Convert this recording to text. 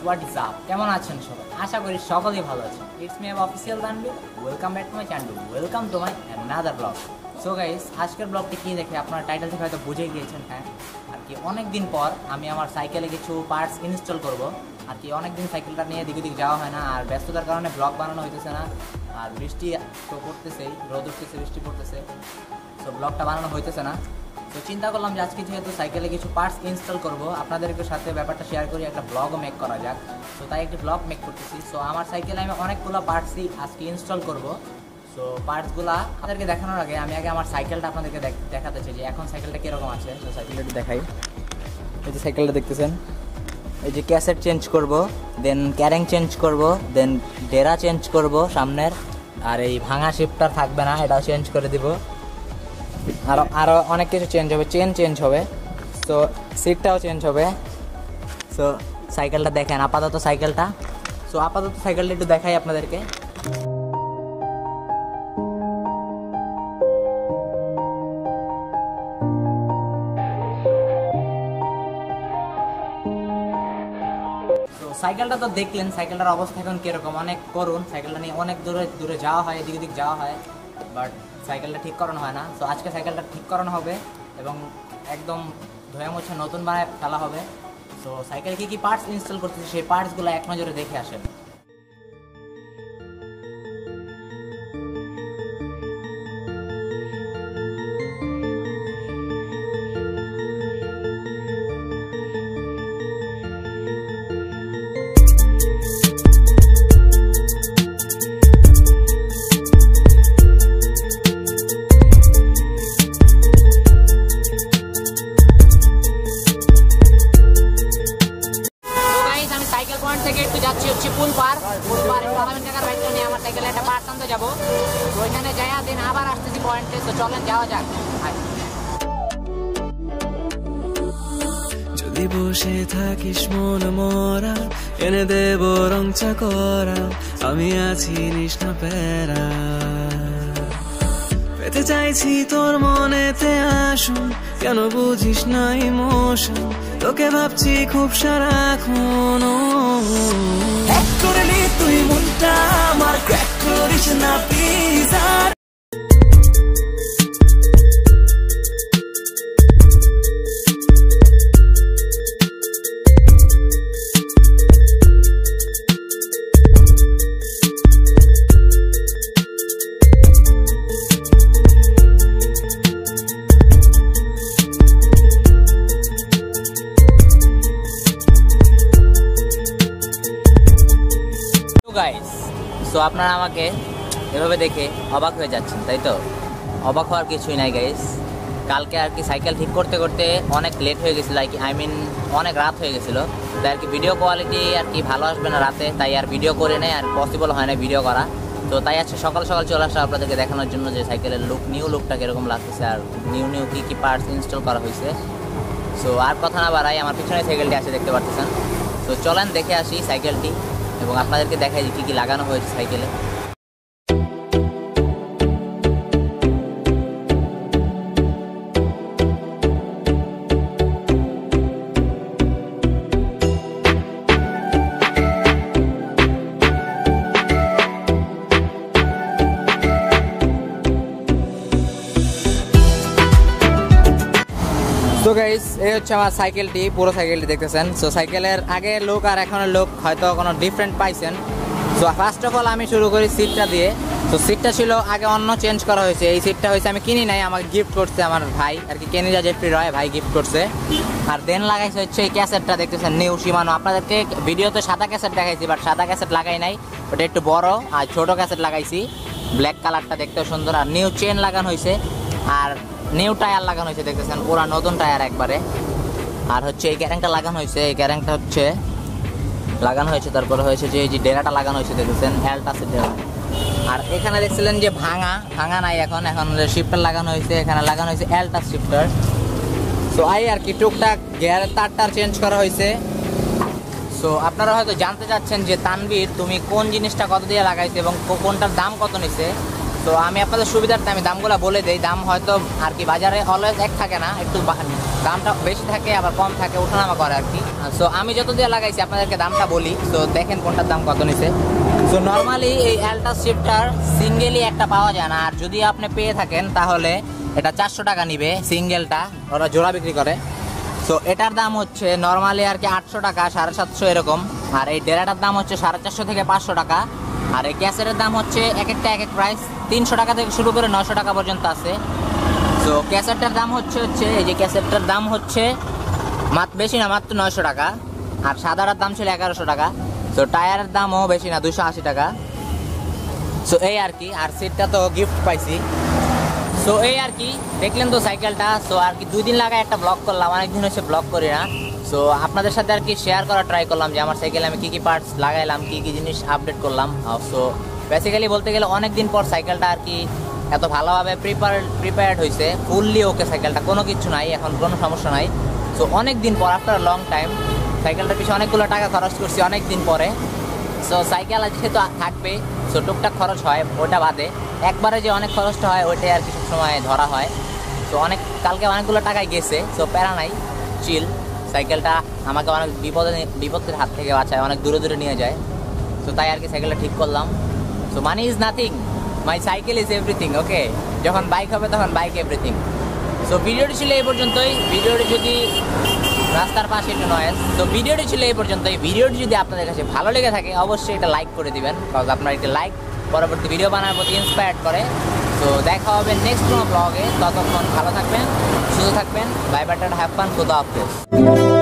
What is up, কেমন আছেন সবাই? আশা করি সকলেই ভালো আছেন। It's me official Tanvir, welcome back to my channel, welcome to my another blog. So guys, আজকের ব্লগটি কি দেখে আপনারা টাইটেল থেকে হয়তো বুঝে গিয়েছেন। হ্যাঁ, আর কি অনেক দিন পর আমি আমার সাইকেলে কিছু পার্টস ইনস্টল করব। আর কি অনেকদিন সাইকেলটা নিয়ে দিক দিক যাওয়া হয় না, আর ব্যস্ততার কারণে ব্লগ বানানো হইতেছে না, আর বৃষ্টি তো পড়তেছেই, রোদ উঠতেছে, বৃষ্টি পড়তেছে, সো ব্লগটা বানানো হইতেছে না। তো চিন্তা করলাম যে আজকে যেহেতু সাইকেলে কিছু পার্টস ইনস্টল করব, আপনাদেরকে সাথে ব্যাপারটা শেয়ার করি, একটা ব্লগও মেক করা যাক। সো তাই একটি ব্লগ মেক করতেছি। সো আমার সাইকেলে আমি অনেকগুলো পার্টসই আজকে ইনস্টল করব। সো পার্টসগুলো আপনাদেরকে দেখানোর আগে আমি আমার সাইকেলটা আপনাদেরকে দেখাতে চাই যে এখন সাইকেলটা কীরকম আছে। তো সাইকেলটা দেখাই। এই যে সাইকেলটা দেখতেছেন, এই যে ক্যাসেট চেঞ্জ করব, দেন ক্যারিং চেঞ্জ করব, দেন ডেরা চেঞ্জ করব সামনের, আর এই ভাঙা শিফটার থাকবে না, এটাও চেঞ্জ করে দিব। আরও অনেক কিছু চেঞ্জ হবে, চেন চেঞ্জ হবে, সো সিটটাও চেঞ্জ হবে। সো সাইকেলটা দেখেন আপাতত সাইকেলটা একটু দেখাই আপনাদেরকে। সাইকেলটা তো দেখলেন, সাইকেলটার অবস্থা এখন কীরকম, অনেক করুন। সাইকেলটা নিয়ে অনেক দূরে যাওয়া হয়, এদিক ওদিক যাওয়া হয়, বাট সাইকেলটা ঠিক করানো হয় না। সো আজকে সাইকেলটা ঠিক করানো হবে এবং একদম ধোয়া মোছা নতুন বানায় ফেলা হবে। সো সাইকেলে কী কী পার্টস ইনস্টল করতেছি সেই পার্টসগুলো এক নজরে দেখে আসেন। সাইকেল পয়েন্ট থেকে একটু যাচ্ছি হচ্ছে পুল পার টাকার বাইকটা নিয়ে আমার সাইকেলে একটা পার্টস আনতে যাবো। তো ওইখানে যাইয়া দিন আবার আসতেছি পয়েন্টে। তো চলেন যাওয়া যাক। যদি বসে থাকিস মন মরা, এনে দেব রং চাকরা, আমি আছি নিষ্ণা প্যারা, পেতে চাইছি তোর মনেতে আসুন, কেন বুঝিস না ইমোশন, তোকে ভাবছি খুব সারাক্ষণ। হ্যাক করে নি তুই মনটা আমার, ক্র্যাক করিস না প্লিজ। আর গাইস, সো আপনারা আমাকে এভাবে দেখে অবাক হয়ে যাচ্ছেন, তাই তো? অবাক হওয়ার কিছুই নাই গাইস। কালকে আর কি সাইকেল ঠিক করতে করতে অনেক লেট হয়ে গেছিলো, অনেক রাত হয়ে গেছিলো। তাই আর কি ভিডিও কোয়ালিটি আর কি ভালো আসবে না রাতে, তাই আর ভিডিও করে নেই, আর পসিবল হয় না ভিডিও করা। তো তাই আজকে সকাল সকাল চলে আসা আপনাদেরকে দেখানোর জন্য যে সাইকেলের নিউ লুকটা কীরকম লাগতেছে, আর নিউ কী পার্টস ইনস্টল করা হয়েছে। সো আর কথা না বাড়াই, আমার পিছনে সাইকেলটি আছে দেখতে পাচ্ছেন। তো চলেন দেখে আসি সাইকেলটি এবং আপনাদেরকে দেখাই যে কী কী লাগানো হয়েছে সাইকেলে। তো গাইস, এই হচ্ছে আমার সাইকেলটি, পুরো সাইকেলটি দেখতেছেন। সো সাইকেলের আগের লুক আর এখনের লুক হয়তো কোনো ডিফারেন্ট পাইছেন। সো ফার্স্ট অফ অল আমি শুরু করি সিটটা দিয়ে। তো সিটটা ছিল আগে অন্য চেঞ্জ করা হয়েছে, এই সিটটা হয়েছে আমি কিনি নাই, আমাকে গিফট করছে আমার ভাই আর কি, কেনিজা জেফ্রি রয় ভাই গিফট করছে। আর দেন লাগাইছে হচ্ছে এই ক্যাসেটটা দেখতেছেন, নিউ শিমানো। আপনাদেরকে ভিডিওতে সাদা ক্যাসেট দেখাইছি, বাট সাদা ক্যাসেট লাগাই নাই, ওটা একটু বড় আর ছোট ক্যাসেট লাগাইছি, ব্ল্যাক কালারটা দেখতেও সুন্দর। আর নিউ চেন লাগানো হয়েছে, আর নিউ টায়ার লাগানো হয়েছে দেখতেছেন, পুরা নতুন টায়ার একবারে। আর হচ্ছে এই ক্যারেংটা লাগানো হয়েছে, এই ক্যারেংটা হচ্ছে লাগানো হয়েছে। তারপরে হয়েছে যে এই যে ডেরাটা লাগানো হয়েছে দেখতেছেন, অ্যালটাসের ডেরা। আর এখানে দেখছিলেন যে ভাঙা নাই, এখন শিফটার লাগানো হয়েছে, এখানে লাগানো হয়েছে অ্যালটাস শিফটার। সো আর কি টুকটাক গিয়ারের তারটার চেঞ্জ করা হয়েছে। সো আপনারা হয়তো জানতে চাচ্ছেন যে তানভীর তুমি কোন জিনিসটা কত দিয়ে লাগাইছে এবং কোনটার দাম কত নিছে। তো আমি আপনাদের সুবিধার্থে আমি দামগুলো বলে দেই। দাম হয়তো আর কি বাজারে অলওয়েজ এক থাকে না, একটু দামটা বেশি থাকে আবার কম থাকে, ওঠানামা করে আর কি। সো আমি যত দিয়ে লাগাইছি আপনাদেরকে দামটা বলি। সো দেখেন কোনটার দাম কত নিছে। সো নর্মালি এই অ্যালটাস শিফটার সিঙ্গেলই একটা পাওয়া যায় না, আর যদি আপনি পেয়ে থাকেন তাহলে এটা 400 টাকা নিবে সিঙ্গেলটা, ওরা জোড়া বিক্রি করে। সো এটার দাম হচ্ছে নর্মালি আর কি 800 টাকা, 750 এরকম। আর এই ডেরাটার দাম হচ্ছে 450 থেকে 500 টাকা। আর এই ক্যাসেটের দাম হচ্ছে এক একটা এক এক প্রাইস, 300 টাকা থেকে শুরু করে 900 টাকা পর্যন্ত আছে। সো ক্যাসেটটার দাম হচ্ছে এই যে ক্যাসেটটার দাম হচ্ছে বেশি না, মাত্র 900 টাকা। আর সাদাটার দাম ছিল 1100 টাকা। সো টায়ারের দামও বেশি না, 280 টাকা। সো এই আর কি, আর সিটটা তো গিফট পাইছি। সো এই আর কি, দেখলেন তো সাইকেলটা। সো আর কি 2 দিন লাগায় একটা ব্লগ করলাম, অনেকদিন হচ্ছে ব্লগ করি না। সো আপনাদের সাথে আর কি শেয়ার করার ট্রাই করলাম যে আমার সাইকেলে আমি কী কী পার্টস লাগাইলাম, কী কী জিনিস আপডেট করলাম। সো বেসিক্যালি বলতে গেলে অনেক দিন পর সাইকেলটা আর কি এত ভালোভাবে প্রিপেয়ার্ড হয়েছে, ফুললি ওকে সাইকেলটা, কোনো কিছু নাই এখন, কোনো সমস্যা নাই। সো অনেক দিন পর, আফটার লং টাইম, সাইকেলটার পিছনে অনেকগুলো টাকা খরচ করছি অনেক দিন পরে। সো সাইকেল যেহেতু থাকবে, সো টুকটাক খরচ হয়, ওটা বাদে একবারে যে অনেক খরচটা হয় ওইটাই আর কি সবসময় ধরা হয়। সো কালকে অনেকগুলো টাকায় গেছে। সো প্যারা নাই, চিল। সাইকেলটা আমাকে অনেক বিপদের হাত থেকে বাঁচায়, অনেক দূরে দূরে নিয়ে যায়। সো তাই আর কি সাইকেলটা ঠিক করলাম। So money is nothing, my cycle is everything. Okay, যখন বাইক হবে তখন বাইক এভরিথিং। সো ভিডিওটি ছিল এই পর্যন্তই। ভিডিওটি যদি রাস্তার পাশে একটু নয়েজ। তো ভিডিওটি ছিল এই পর্যন্তই। ভিডিওটি যদি আপনাদের কাছে ভালো লেগে থাকে অবশ্যই এটা লাইক করে দিবেন, কারণ আপনার একটা লাইক পরবর্তী ভিডিও বানানোর প্রতি ইন্সপায়ার্ড করে। তো দেখা হবে নেক্সট কোনো ব্লগে, ততক্ষণ ভালো থাকবেন, সুস্থ থাকবেন। Bye bye, ta-ta, have fun, খুদা হাফেজ।